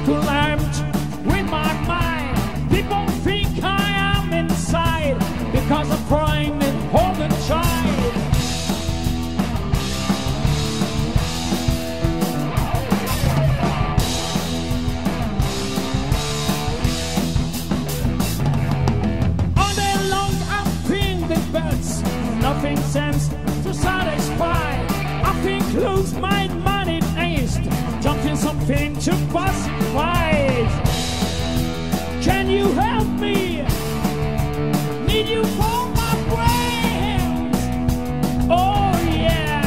too large with my mind. People think I am inside because I'm trying to hold a child. All day long I'm thinking birds, nothing sense to satisfy. I think lose my money taste, jumping something to pacify. Can you help me? Need you for my brains. Oh yeah.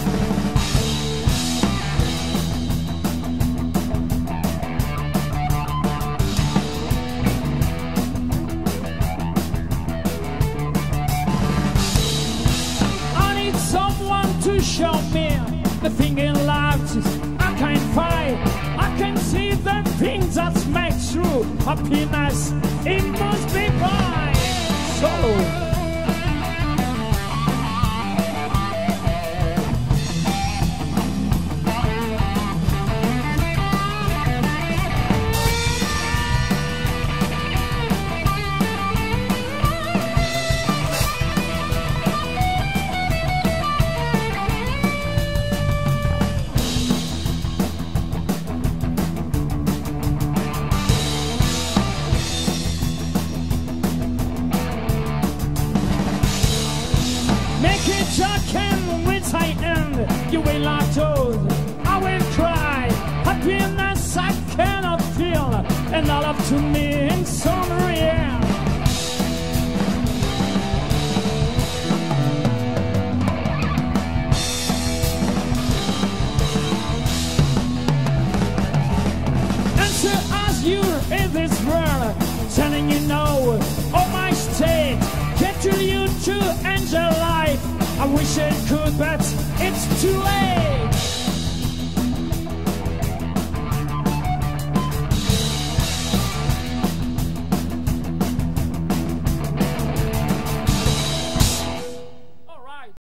I need someone to show me the thing in life I can't find. I can see the things that make true happiness. It must be mine. So you will not told, I will cry. Happiness I cannot feel, and all up to me and so